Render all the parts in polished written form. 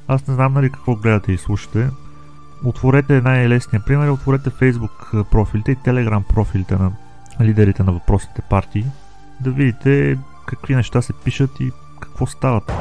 Аз не знам нали какво гледате и слушате. Отворете най-лесния пример, отворете Facebook профилите и Telegram профилите на лидерите на въпросните партии, да видите какви неща се пишат и какво стават.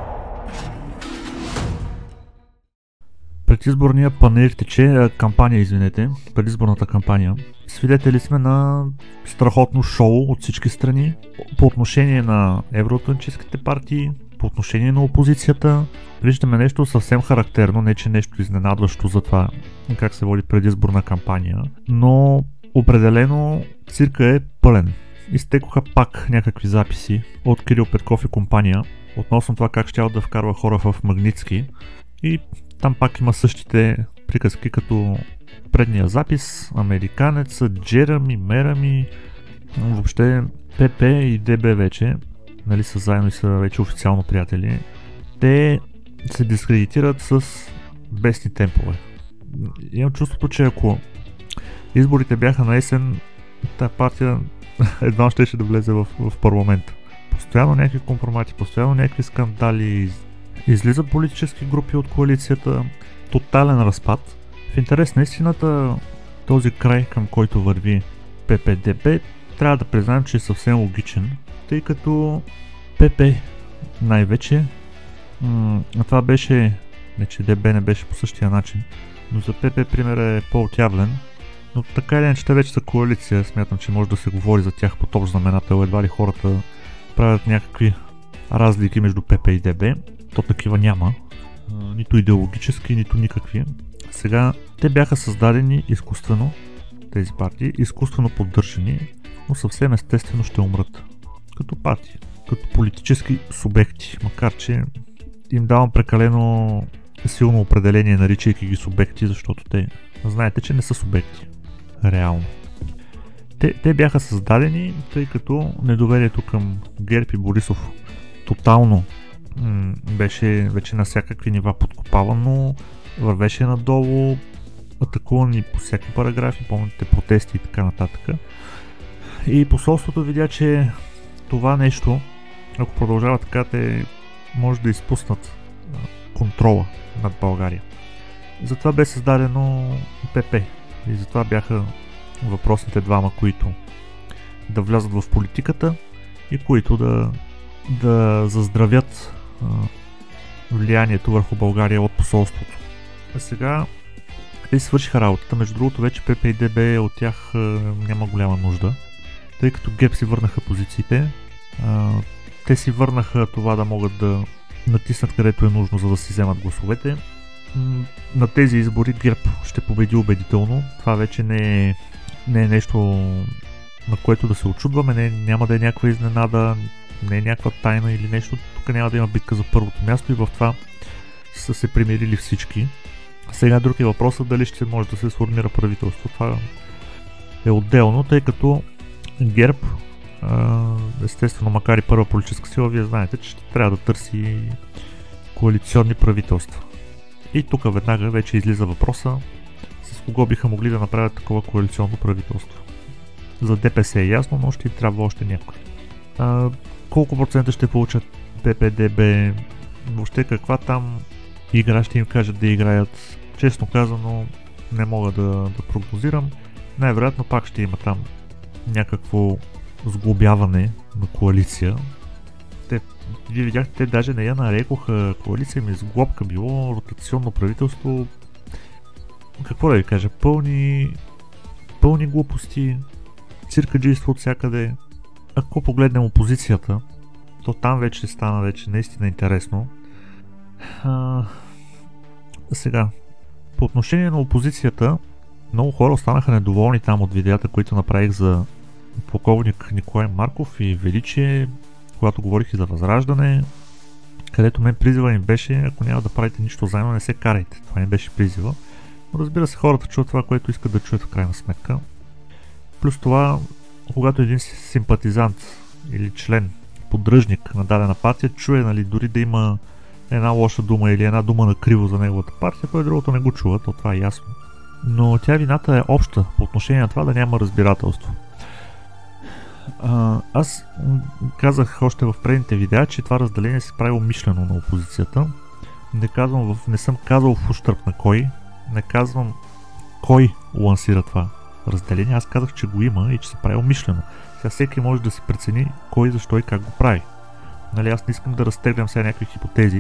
Предизборния панаир тече, предизборната кампания. Свидетели сме на страхотно шоу от всички страни по отношение на евроатлантическите партии, по отношение на опозицията. Виждаме нещо съвсем характерно, не че нещо изненадващо за това как се води предизборна кампания, но определено цирка е пълен. Изтекоха пак някакви записи от Кирил Петков и компания относно това как щял да вкарва хора в Магнитски и там пак има същите приказки като предния запис, американец, Джерами, Мерами, въобще ПП и ДБ вече, нали са заедно и са вече официално приятели, те се дискредитират с бесни темпове. Имам чувството, че ако изборите бяха на есен, тази партия едва щеше да влезе в парламента. Постоянно някакви компромати, постоянно някакви скандали, излизат политически групи от коалицията, тотален разпад. В интерес на истината, този край, към който върви ПП-ДБ, трябва да признаем, че е съвсем логичен, тъй като ПП най-вече, това беше, не че ДБ не беше по същия начин, но за ПП пример е по-отявлен, но така или иначе те вече са коалиция, смятам, че може да се говори за тях под общ знаменател, едва ли хората правят някакви разлики между ПП и ДБ, то такива няма, нито идеологически, нито никакви. Сега, те бяха създадени изкуствено, тези партии, изкуствено поддържани, но съвсем естествено ще умрат. Като партии, като политически субекти, макар че им давам прекалено силно определение, наричайки ги субекти, защото те знаете, че не са субекти. Реално. Те бяха създадени, тъй като недоверието към ГЕРБ и Борисов тотално беше вече на всякакви нива подкопавано, вървеше надолу, атакувани по всяки параграфи, помните протести и така нататък. И посолството видя, че това нещо, ако продължава така, те може да изпуснат контрола над България. Затова бе създадено ПП и затова бяха въпросните двама, които да влязат в политиката и които да заздравят влиянието върху България от посолството. А сега те свършиха работата, между другото вече ПП и ДБ от тях няма голяма нужда, тъй като ГЕРБ си върнаха позициите, те си върнаха това да могат да натиснат където е нужно, за да си вземат гласовете. На тези избори ГЕРБ ще победи убедително, това вече не е нещо, на което да се очудваме, няма да е някаква изненада, не е някаква тайна или нещо, тук няма да има битка за първото място и в това са се примирили всички. Сега друг е въпросът дали ще може да се сформира правителство. Това е отделно, тъй като ГЕРБ, естествено, макар и първа политическа сила, вие знаете, че ще трябва да търси коалиционни правителства. И тук веднага вече излиза въпроса с кого биха могли да направят такова коалиционно правителство. За ДПС е ясно, но ще трябва още някой. Колко процента ще получат ПП-ДБ, въобще каква там игра ще им кажат да играят, честно казано не мога да прогнозирам. Най-вероятно пак ще има там някакво сглобяване на коалиция. Вие видяхте, те даже не я нарекоха коалиция, ми сглобка, било ротационно правителство. Какво да ви кажа, пълни глупости, циркаджийство от всякъде. Ако погледнем опозицията, то там вече стана наистина интересно. Сега, по отношение на опозицията, много хора останаха недоволни там от видеята, които направих за полковник Николай Марков и Величие, когато говорих и за Възраждане, където мен призива им беше, ако няма да правите нищо заедно, не се карайте. Това им беше призива. Но разбира се, хората чуват това, което искат да чуят в крайна сметка. Плюс това, когато един симпатизант или член, поддръжник на дадена партия, чуе, нали, дори да има една лоша дума или една дума на криво за неговата партия, той другото не го чува, то това е ясно. Но вината е обща по отношение на това да няма разбирателство. Аз казах още в предните видеа, че това разделение се прави умишлено на опозицията. не съм казал в ущърб на кой, не казвам кой лансира това разделение, аз казах, че го има и че се прави умишлено. Сега всеки може да си прецени кой, защо и как го прави. Нали, аз не искам да разтеглям сега някакви хипотези,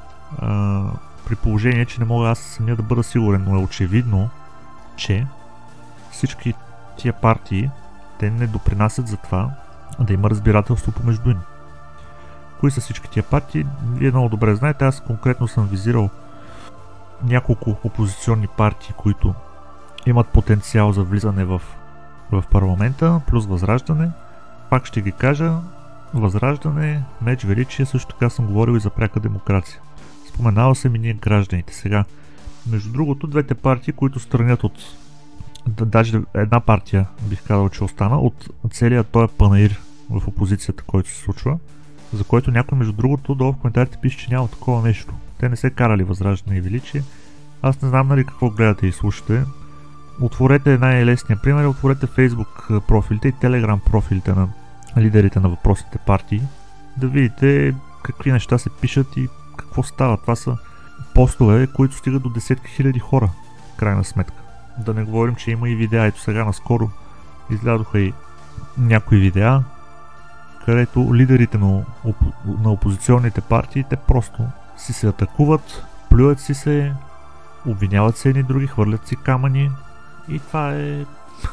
при положение, че не мога аз самия да бъда сигурен, но е очевидно, че всички тия партии, те не допринасят за това да има разбирателство помежду им. Кои са всички тия партии? Вие много добре знаете, аз конкретно съм визирал няколко опозиционни партии, които имат потенциал за влизане в парламента, плюс Възраждане. Пак ще ги кажа, Възраждане, Меч Величие, също така съм говорил и за пряка демокрация. Споменава се ми ние гражданите. Сега, между другото, двете партии, които странят от... Даже една партия, бих казал, че остана от целият този панаир в опозицията, който се случва, за който някой, между другото, долу в коментарите пише, че няма такова нещо. Те не се карали Възраждане и Величие. Аз не знам нали какво гледате и слушате. Отворете най-лесния пример, отворете Facebook профилите и Telegram профилите на лидерите на въпросните партии, да видите какви неща се пишат и какво става. Това са постове, които стигат до десетки хиляди хора, в крайна сметка. Да не говорим, че има и видеа. Ето сега наскоро излязоха и някои видеа, където лидерите на опозиционните партии, те просто си се атакуват, плюят си се, обвиняват се едни други, хвърлят си камъни и това е...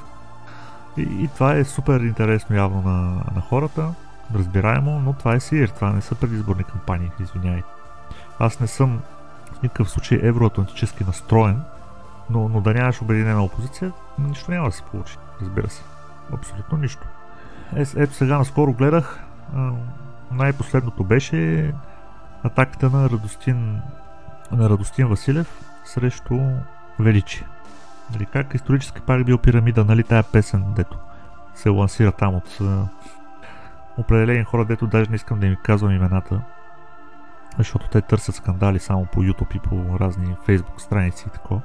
И това е супер интересно явно на хората, разбираемо, но това е сир, това не са предизборни кампании, извинявайте. Аз не съм в никакъв случай евроатлантически настроен, но да нямаш обединена опозиция, нищо няма да се получи, разбира се. Абсолютно нищо. Ето сега наскоро гледах, най-последното беше атаката на Радостин Василев срещу Величие. Нали, как исторически пак бил пирамида, нали тая песен, дето се лансира там от определени хора, дето даже не искам да им казвам имената, защото те търсят скандали само по YouTube и по разни Facebook страници и такова.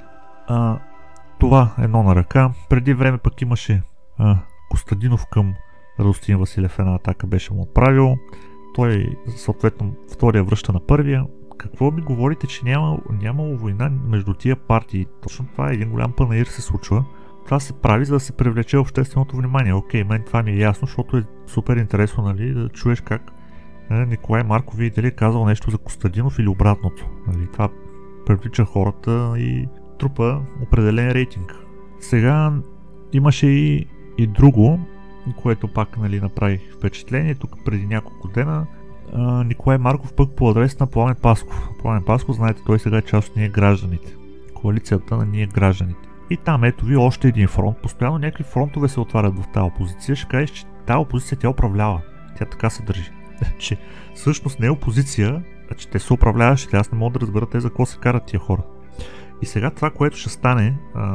Това едно на ръка. Преди време пък имаше Костадинов към Радостин Василев, една атака беше му отправил. Той съответно втория връща на първия. Какво ми говорите, че нямало война между тия партии? Точно това е един голям панаир се случва. Това се прави, за да се привлече общественото внимание. Окей, мен това ми е ясно, защото е супер интересно, нали, да чуеш как Николай Марков, видите ли, е казал нещо за Костадинов или обратното. Нали, това привлича хората и трупа определен рейтинг. Сега имаше и друго, което пак нали, направи впечатление. Тук преди няколко дена Николай Марков пък по адрес на Пламен Пасков. Пламен Пасков, знаете, той сега е част от Ние гражданите. Коалицията на Ние гражданите. И там ето ви още един фронт. Постоянно някакви фронтове се отварят в тази опозиция. Ще кажеш, че тази опозиция тя управлява. Тя така се държи. Че всъщност не е опозиция, а че те са управляващите. Аз не мога да разбера те за какво се карат тия хора. И сега това, което ще стане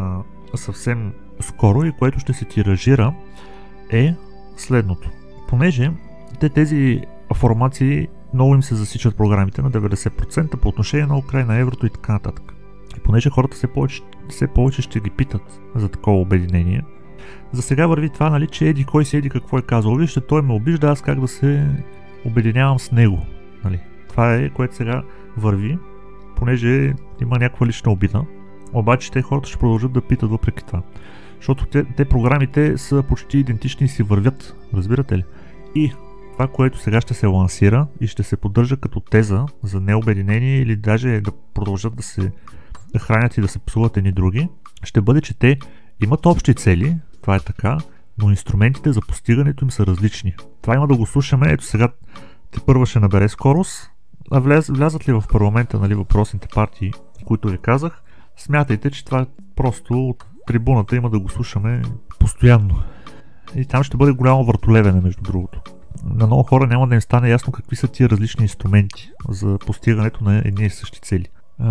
съвсем скоро и което ще се тиражира е следното. Понеже тези формации много им се засичат програмите на 90% по отношение на Украйна, еврото и така нататък. И понеже хората все повече ще ги питат за такова обединение, за сега върви това, нали, че еди кой си еди какво е казал. Вижте, той ме обижда, аз как да се обединявам с него. Нали. Това е, което сега върви, понеже има някаква лична обида. Обаче те хората ще продължат да питат въпреки това. Защото те програмите са почти идентични и си вървят, разбирате ли? И това, което сега ще се лансира и ще се поддържа като теза за необединение или даже да продължат да се хранят и да се псуват едни други, ще бъде, че те имат общи цели, това е така, но инструментите за постигането им са различни. Това има да го слушаме, ето сега тепърва ще набере скорост, а влязат ли в парламента, нали, въпросните партии, които ви казах, смятайте, че това просто от трибуната има да го слушаме постоянно. И там ще бъде голямо въртолевене, между другото. На много хора няма да им стане ясно какви са тия различни инструменти за постигането на едни и същи цели.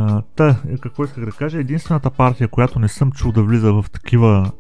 Какво исках да кажа? Единствената партия, която не съм чул да влиза в такива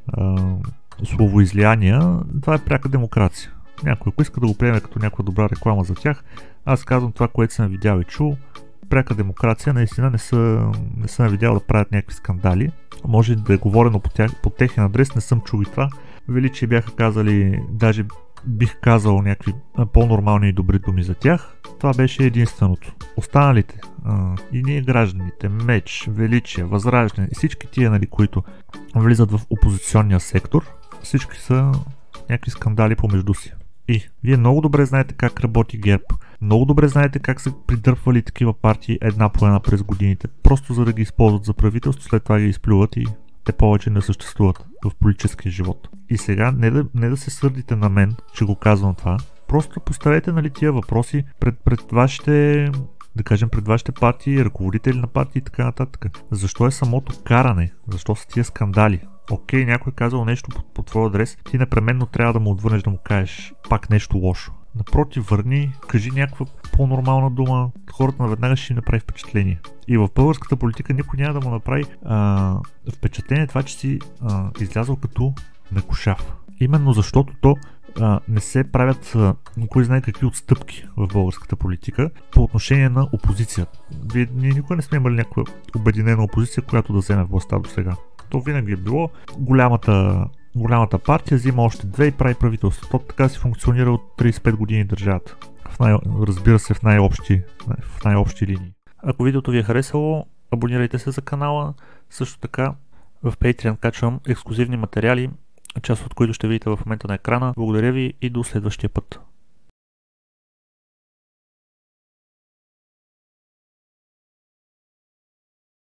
словоизлияния, това е пряка демокрация. Някой, ако иска да го приеме като някаква добра реклама за тях, аз казвам това, което съм видял и чул. Пряка демокрация наистина не съм видял да правят някакви скандали. Може да е говорено по техен адрес, не съм чул и това. Величие бяха казали, даже бих казал някакви по-нормални и добри думи за тях. Това беше единственото. Останалите, и ние гражданите, Меч, Величие, Възраждане и всички тия, нали, които влизат в опозиционния сектор, всички са някакви скандали помежду си. И вие много добре знаете как работи ГЕРБ, много добре знаете как са придърпвали такива партии една по една през годините, просто за да ги използват за правителство, след това ги изплюват и те повече не съществуват в политическия живот. И сега не да се сърдите на мен, че го казвам това, просто поставете, нали, тия въпроси пред вашите, да кажем, пред вашите партии, ръководители на партии и така нататък. Защо е самото каране? Защо са тия скандали? Окей, някой е казал нещо по твой адрес, ти непременно трябва да му отвърнеш да му кажеш пак нещо лошо. Напротив, върни, кажи някаква по-нормална дума, хората наведнага ще им направи впечатление. И в българската политика никой няма да му направи впечатление това, че си излязъл като мекушав. Именно защото то не се правят кой знае какви отстъпки в българската политика по отношение на опозицията. Ние никога не сме имали някаква обединена опозиция, която да вземе властта до сега. То винаги е било голямата партия взима още две и прави правителство. То така си функционира от 35 години държавата. Разбира се, в най-общи линии. Ако видеото ви е харесало, абонирайте се за канала. Също така в Patreon качвам ексклюзивни материали, част от които ще видите в момента на екрана. Благодаря ви и до следващия път.